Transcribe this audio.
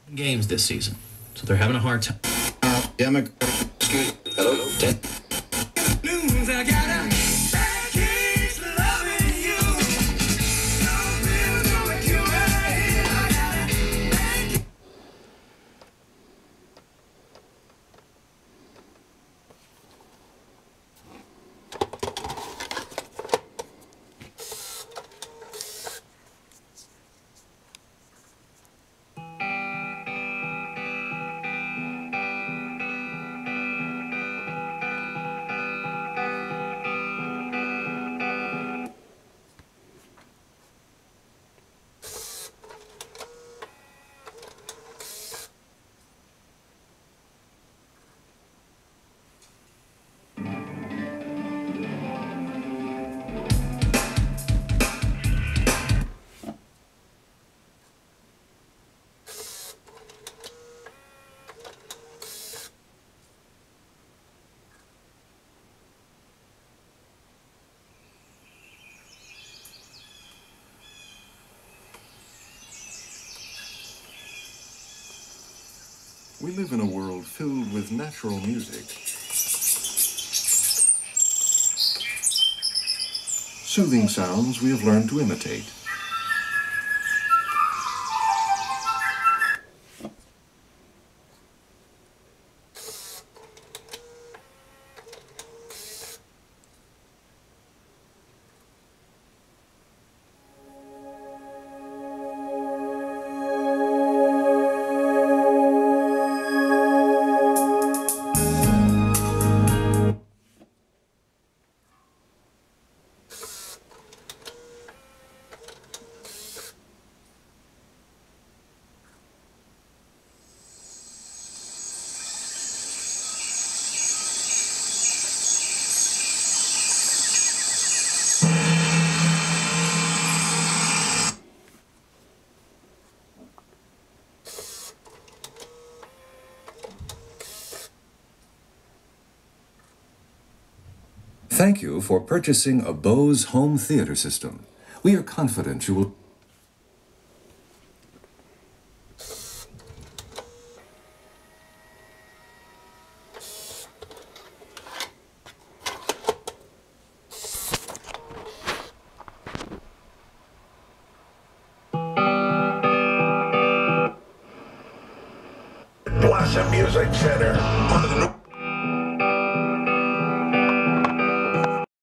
games this season, so they're having a hard time. Hello? We live in a world filled with natural music. Soothing sounds we have learned to imitate. Thank you for purchasing a Bose home theater system. We are confident you will... Blossom Music Center, one of the